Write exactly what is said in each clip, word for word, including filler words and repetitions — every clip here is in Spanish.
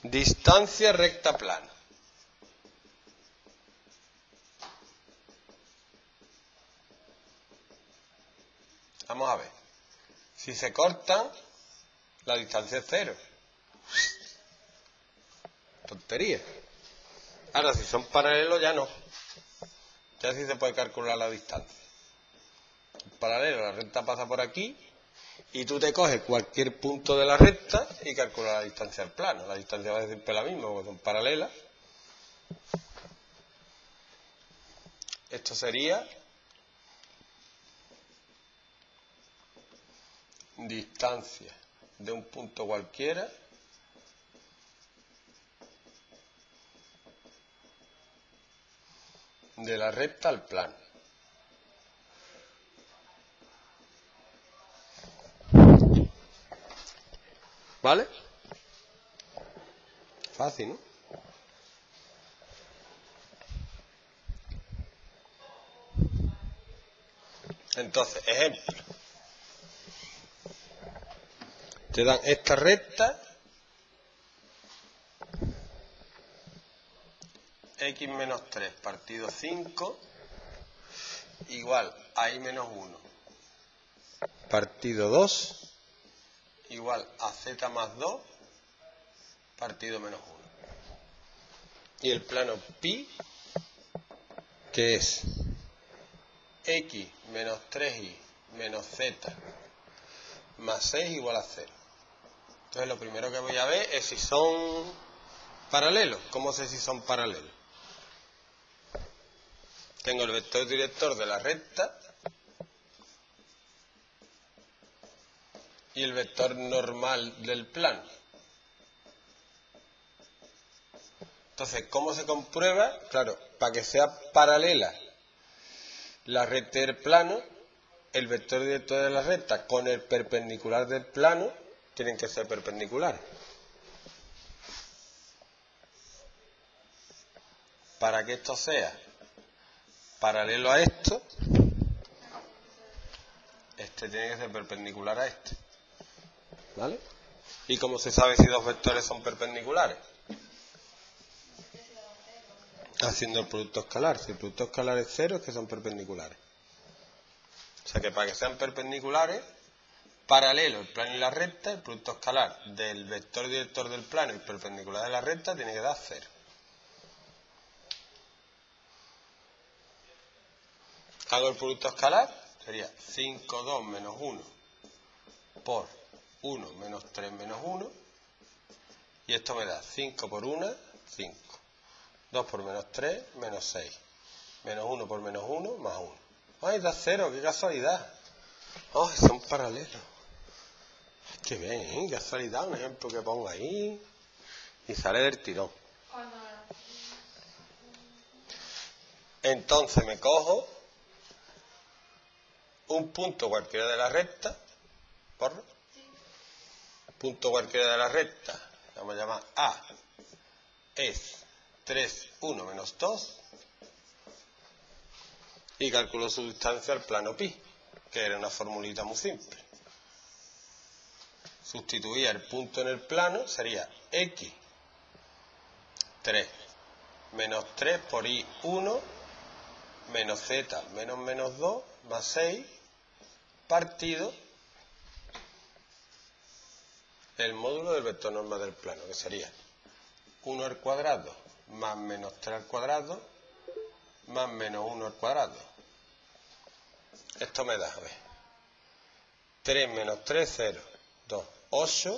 Distancia recta plana. Vamos a ver. Si se cortan, la distancia es cero. Tontería. Ahora, si son paralelos, ya no. Ya sí se puede calcular la distancia. En paralelo, la recta pasa por aquí y tú te coges cualquier punto de la recta y calculas la distancia al plano. La distancia va a ser siempre la misma porque son paralelas. Esto sería distancia de un punto cualquiera de la recta al plano. ¿Vale? Fácil, ¿no? Entonces, ejemplo. Te dan esta recta x menos tres partido cinco igual a y menos uno partido dos igual a z más dos partido menos uno. Y el plano pi, que es x menos tres y menos z más seis igual a cero. Entonces lo primero que voy a ver es si son paralelos. ¿Cómo sé si son paralelos? Tengo el vector director de la recta y el vector normal del plano. Entonces, ¿cómo se comprueba? Claro, para que sea paralela la recta y el plano, el vector director de la recta con el perpendicular del plano tienen que ser perpendiculares. Para que esto sea paralelo a esto, este tiene que ser perpendicular a este. ¿Vale? ¿Y cómo se sabe si dos vectores son perpendiculares? Haciendo el producto escalar. Si el producto escalar es cero, es que son perpendiculares. O sea que para que sean perpendiculares, paralelo el plano y la recta, el producto escalar del vector director del plano y perpendicular de la recta tiene que dar cero. Hago el producto escalar, sería cinco, dos menos uno por uno menos tres menos uno. Y esto me da cinco por uno, cinco. dos por menos tres, menos seis. Menos uno por menos uno, más uno. ¡Ay, da cero! ¡Qué casualidad! ¡Ay, son paralelos! ¡Qué bien! ¿eh? Casualidad, un ejemplo que pongo ahí. Y sale del tirón. Entonces me cojo un punto cualquiera de la recta. ¿Porro? Punto cualquiera de la recta. Vamos a llamar A. Es tres, uno menos dos. Y calculo su distancia al plano pi, que era una formulita muy simple. Sustituía el punto en el plano, sería x tres menos tres por y uno menos z menos menos dos más seis partido el módulo del vector normal del plano, que sería uno al cuadrado más menos tres al cuadrado más menos uno al cuadrado. Esto me da, a ver, tres menos tres, cero, dos, ocho,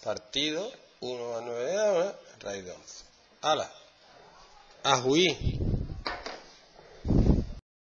partido, uno más nueve, raíz de once. ¡Hala! ¡A juí!